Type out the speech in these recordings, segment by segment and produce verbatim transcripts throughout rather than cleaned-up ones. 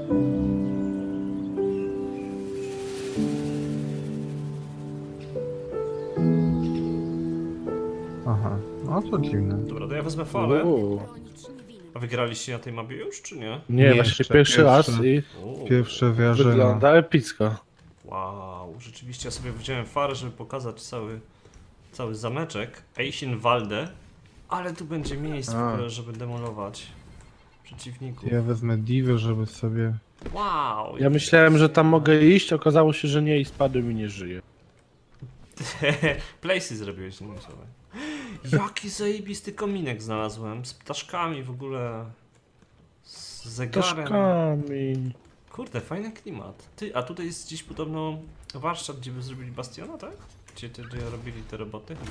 Aha, no to dziwne. Dobra, to ja wezmę falę. Uuu. A wygraliście na tej mapie już, czy nie? Nie, Nie, właśnie jeszcze pierwszy pierwszy. raz i O, Pierwsze wrażenie. wygląda epicko. wow, rzeczywiście ja sobie wziąłem farę, żeby pokazać cały, cały zameczek. Eisenwalde. Ale tu będzie miejsce w A. ogóle, żeby demolować przeciwników. Ja wezmę divę, żeby sobie... Wow! Ja myślałem, że tam mogę iść, okazało się, że nie i spadłem i nie żyję. Placy zrobiłeś innymi słowy. Jaki zajebisty kominek znalazłem, z ptaszkami w ogóle, z zegarem. Tożkami. Kurde, fajny klimat. Ty, a tutaj jest gdzieś podobno warsztat, gdzie by zrobili bastiona, tak? Gdzie, gdzie, gdzie robili te roboty chyba?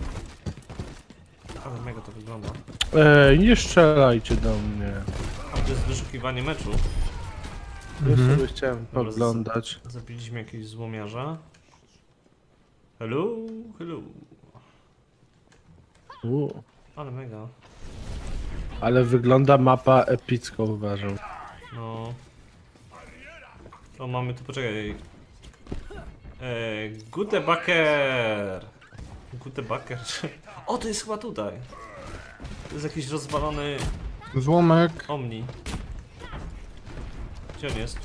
Ale mega to wygląda. Ej, nie strzelajcie do mnie. A to jest wyszukiwanie meczu. Ja Mhm. sobie chciałem Dobra, poglądać. Zabiliśmy jakiegoś złomiarza. Hello, hello. U, Ale mega. ale wygląda mapa epicko, uważam. No. O, mamy tu, poczekaj. Eee, Gutebacker. Gutebacker. O, to jest chyba tutaj. To jest jakiś rozwalony Złomek. Omni. Gdzie on jest?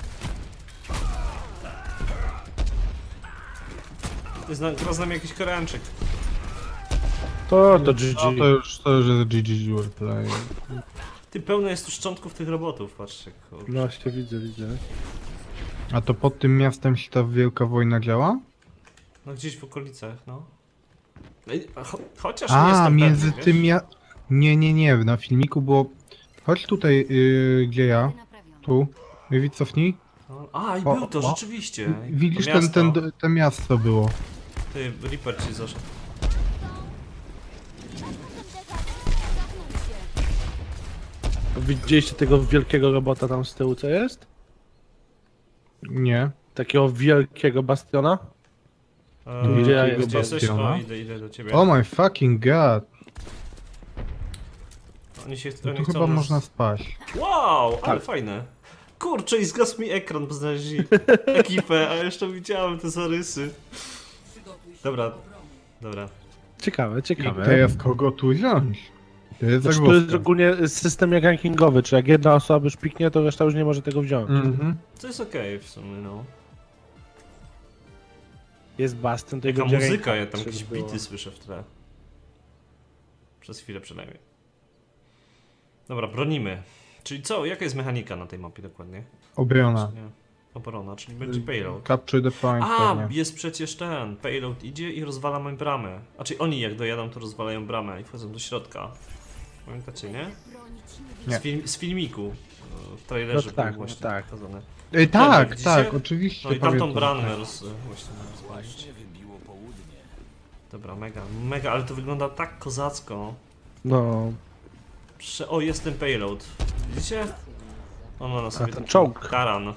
To jest na, teraz z nami jakiś Koreańczyk. To, to G No G. to już, to już jest G G Wordplay. Ty, pełno jest tu szczątków tych robotów, patrzcie. Kurczę. No właśnie, widzę, widzę. A to pod tym miastem się ta wielka wojna działa? No gdzieś w okolicach, no. Ej, a Cho chociaż nie A, jestem między pewny, tym wiesz? ja... Nie, nie, nie, na filmiku było... Chodź tutaj, yy, gdzie ja? Tu. Widz, cofnij. No, a, i O, był to, o. rzeczywiście. Widzisz, To ten, miasto. ten, ten miasto było. Ty, Reaper ci zaszedł. Widzieliście tego wielkiego robota tam z tyłu, co jest? Nie. Takiego wielkiego bastiona? Eee, Gdzie ja gdzie jestem? jesteś? Bastiona? O, idę, idę do ciebie. Oh my fucking god. Oni się No oni tu chcą chyba nas... można spaść. Wow, ale Tak. fajne. Kurczę, i zgasł mi ekran, bo znaleźli ekipę, a jeszcze widziałem te zarysy. Dobra, dobra. Ciekawe, I ciekawe. teraz kogo tu wziąć? To jest Znaczy, to jest zagwozdka. ogólnie system jak rankingowy, czy jak jedna osoba już piknie, to reszta już nie może tego wziąć. Mhm. To jest okej w sumie, no. Jest bastion, to Jaka będzie muzyka, ranking, ja tam żeby jakieś było. bity słyszę w tle. Przez chwilę przynajmniej. Dobra, bronimy. Czyli co, jaka jest mechanika na tej mapie dokładnie? Obrona. Nie. Obrona, czyli będzie payload. Capture the point A, pewnie. jest przecież ten, payload idzie i rozwalamy bramę. A czyli oni jak dojadą, to rozwalają bramę i wchodzą do środka. Pamiętacie, nie? Nie. Z, film, z filmiku. e, W trailerze No tak, było właśnie no tak. pokazane. Ej, tak, widzicie? tak, oczywiście. No i tamtą pamiętam. bramę roz, właśnie rozwalić. Dobra, mega, mega, ale to wygląda tak kozacko. No, Prze o, jest ten payload. Widzicie? On ma na sobie ten taki czołg. taran.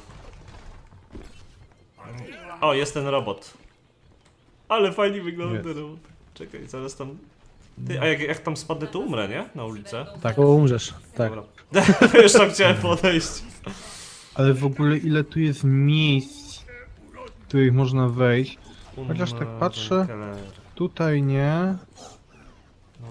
O, jest ten robot. Ale fajnie wygląda Jest. ten robot. Czekaj, zaraz tam... Ty, a jak, jak tam spadnę, to umrę, nie? Na ulicę. Tak, to umrzesz, tak. Dobra. Już tam chciałem podejść. ale w ogóle ile tu jest miejsc, w których można wejść. Chociaż tak patrzę. Keller. Tutaj nie. No.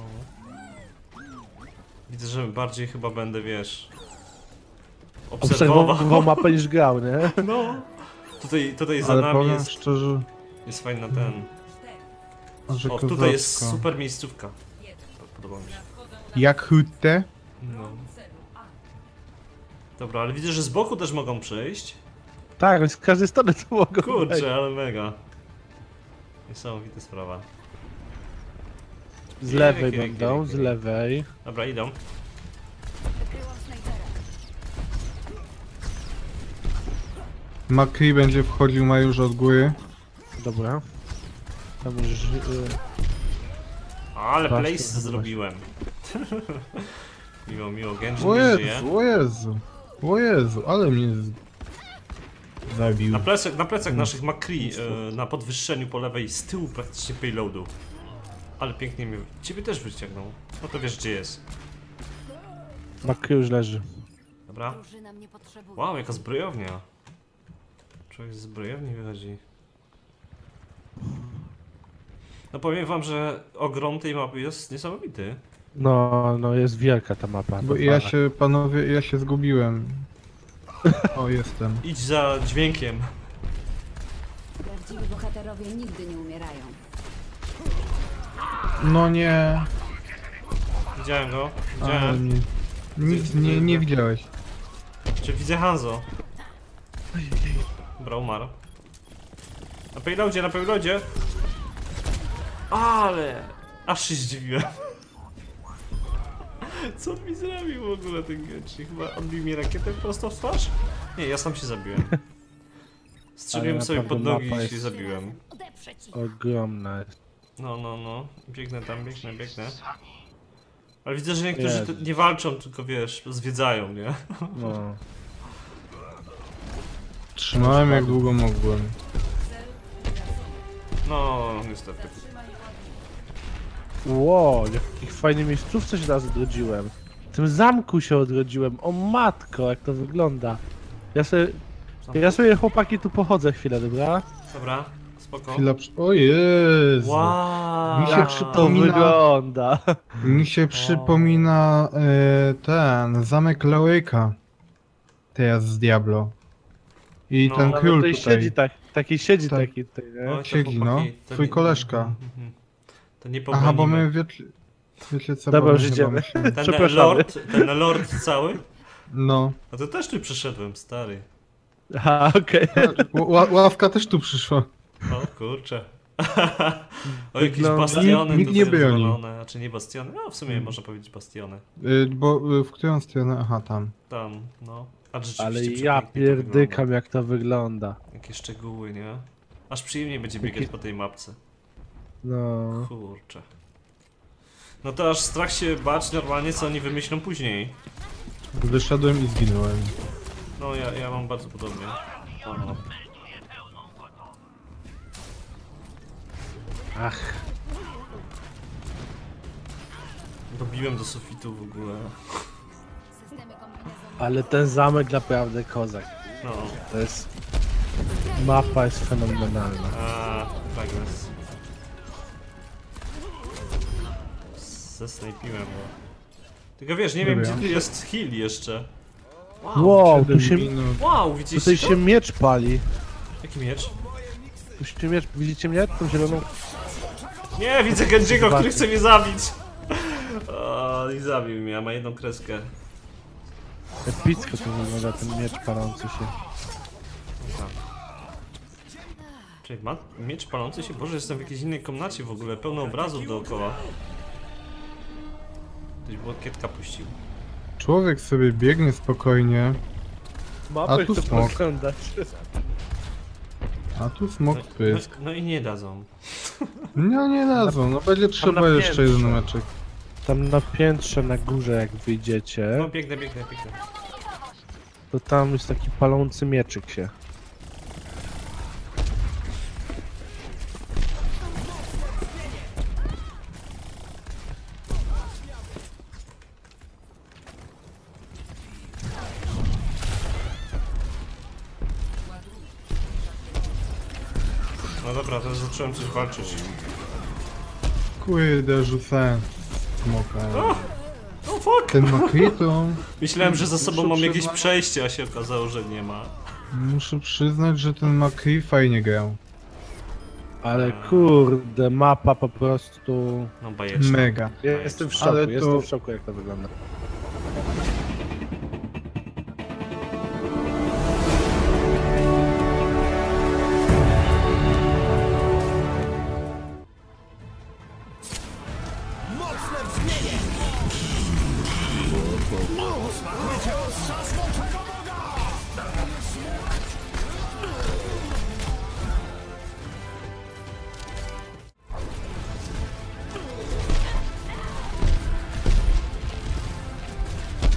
Widzę, że bardziej chyba będę, wiesz... Obserwował Obserwował. mapę niż grał, nie? No. Tutaj, tutaj za Ale nami powiem jest, szczerze, jest fajna ten... że O, tutaj jest kozacko. super miejscówka. Podoba mi się. Jak hutte? No. Dobra, ale widzę, że z boku też mogą przejść. Tak, z każdej strony to mogą wejść. Kurczę, ale mega. Niesamowita sprawa. Z lewej Jaki, będą, jaki, z jaki. lewej. Dobra, idą. McCree będzie wchodził ma już od góry. Dobra. Tam już... y, Ale Właśnie, place zobacz. zrobiłem. miło, miło, Genji O nie żyje. Jezu, o Jezu. O Jezu, ale mnie z... zabił. Na plecach, na plecach naszych McCree, e, na podwyższeniu po lewej, z tyłu praktycznie payloadu. Ale pięknie mnie... Ciebie też wyciągnął. No to wiesz gdzie jest. Makry już leży. Dobra. Dobra. Drużyna mnie potrzebuje. Wow, jaka zbrojownia. Człowiek z zbrojowni wychodzi. No powiem wam, że ogrom tej mapy jest niesamowity. No, no jest wielka ta mapa. Bo to ja fakt. się, panowie, ja się zgubiłem. O, jestem. Idź za dźwiękiem. Prawdziwi bohaterowie nigdy nie umierają. No nie. Widziałem go. Ale Widziałem. nie. Nic nie, nie widziałeś. Czy widzę Hanzo? Dobra, umarł. Na payloadzie, na payloadzie. Ale... Aż się zdziwiłem. Co on mi zrobił w ogóle ten Genshin? Chyba odbił mi rakietę prosto w twarz? Nie, ja sam się zabiłem. Strzeliłem Ale sobie pod naprawdę nogi mapa i się jest- zabiłem. Odeprzeć ich. Ogromna jest. No, no, no. Biegnę tam, biegnę, biegnę. Ale widzę, że niektórzy Jezu. tu nie walczą, tylko wiesz, zwiedzają, nie? No. Trzymałem jak długo mogłem. No, niestety. Ło, w jakich fajnych miejscówce się teraz odrodziłem. W tym zamku się odrodziłem. O matko, jak to wygląda. Ja sobie, ja sobie chłopaki tu pochodzę chwilę, dobra? Dobra, spoko. Chwila przy... O Jezu. Wow! Mi się Jak to przypomina- wygląda. Mi się przypomina e, ten zamek Leoika. Teraz z Diablo. I No, ten ale król tutaj tutaj. siedzi tak, taki siedzi Tak. taki tutaj, nie? Oj, to siedzi, chłopaki, no. to Twój nie- koleżka. Mhm. To nie Aha, bo pobronimy. my wiecie, wiecie co, Dobra, bo my już chyba idziemy. musimy- Ten Przepraszamy. lord, ten lord cały? No. A to też tu przyszedłem, stary. Aha, okej. Ła- ławka też tu przyszła. O kurczę. O, jakieś Wygląda- bastiony Nikt tutaj nie broni. rozwalone, a czy nie bastiony? No w sumie można powiedzieć bastiony. Y, bo y, w którą stronę? Aha, tam. Tam, no. A rzeczywiście Ale ja przepięknie to pierdykam wygląda. jak to wygląda. Jakie szczegóły, nie? Aż przyjemnie będzie biegać Jakie- po tej mapce. No. Kurczę. No to aż strach się bać normalnie, co oni wymyślą później. Wyszedłem i zginąłem. No ja, ja mam bardzo podobnie. O, Ach, dobiłem do sufitu w ogóle. Systemy kombinezonu. ale ten zamek naprawdę kozak. No. To jest... Mapa jest fenomenalna. A, tak jest. Zesnajpiłem go. Tylko wiesz, nie wiem Dobra. gdzie tu jest heal jeszcze. Wow, tu Siedem się, minut. Wow, widzicie tutaj to? się miecz pali. Jaki miecz? Tu się miecz, widzicie mnie? Tą zieloną? Nie, widzę Genjiego, który Zobaczcie. chce mnie zabić. O, i zabił mnie, a ma jedną kreskę. Epicko to wygląda ten miecz palący się. Czyli ma miecz palący się? Boże, jestem w jakiejś innej komnacie w ogóle, pełno obrazów dookoła. Ktoś błokietka puścił. Człowiek sobie biegnie spokojnie, Mapę A tu chcę smok. oglądać. a tu smok No, pysk. no, no i nie dadzą. No nie dadzą, no będzie trzeba na jeszcze piętrze. jeden meczek. Tam na piętrze na górze jak wyjdziecie, No biegnę, biegnę, biegnę. to tam jest taki palący mieczyk się. No dobra, teraz zacząłem coś walczyć. Kurde, rzucałem smoka. Oh fuck! Ten makrytą, Myślałem, że za sobą Muszę mam jakieś przyznać- przejście, a się okazało, że nie ma. muszę przyznać, że ten makry fajnie grał. Ale kurde, mapa po prostu... No bajeczne. Mega. Ja jestem w szoku, Ale to- jestem w szoku jak to wygląda.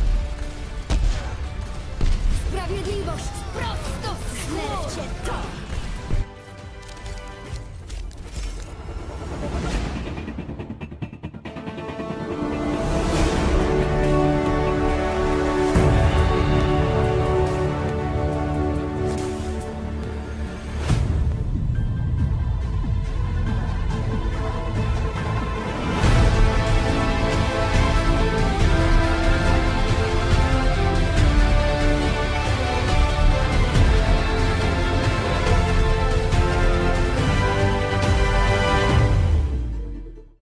Sprawiedliwość prosto w serce to!